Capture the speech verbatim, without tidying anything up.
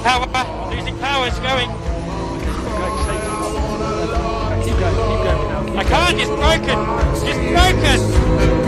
power, losing power, it's going. Keep going, keep going now. I can't, it's broken, it's broken.